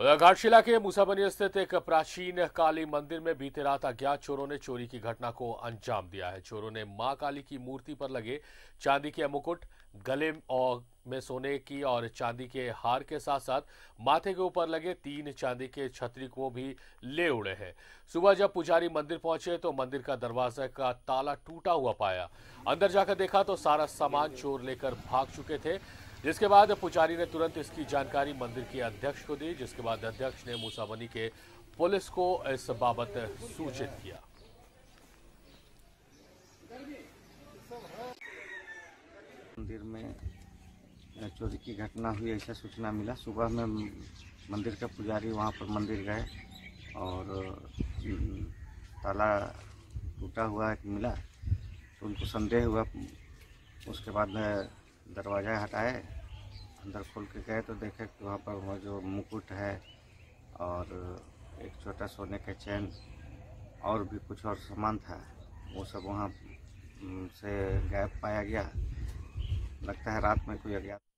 घाटशिला के मूसाबनी स्थित एक प्राचीन काली मंदिर में बीते रात अज्ञात चोरों ने चोरी की घटना को अंजाम दिया है। चोरों ने मां काली की मूर्ति पर लगे चांदी के मुकुट, गले और में सोने की और चांदी के हार के साथ साथ माथे के ऊपर लगे 3 चांदी के छतरी को भी ले उड़े हैं। सुबह जब पुजारी मंदिर पहुंचे तो मंदिर का दरवाजा का ताला टूटा हुआ पाया। अंदर जाकर देखा तो सारा सामान चोर लेकर भाग चुके थे, जिसके बाद पुजारी ने तुरंत इसकी जानकारी मंदिर के अध्यक्ष को दी, जिसके बाद अध्यक्ष ने मूसाबनी के पुलिस को इस बाबत सूचित किया। मंदिर में चोरी की घटना हुई ऐसा सूचना मिला। सुबह में मंदिर का पुजारी वहां पर मंदिर गए और ताला टूटा हुआ मिला तो उनको संदेह हुआ। उसके बाद दरवाज़ा हटाए, अंदर खोल के गए तो देखे कि वहाँ पर वो जो मुकुट है और एक छोटा सोने का चैन और भी कुछ और सामान था, वो सब वहाँ से गायब पाया गया। लगता है रात में कोई अज्ञात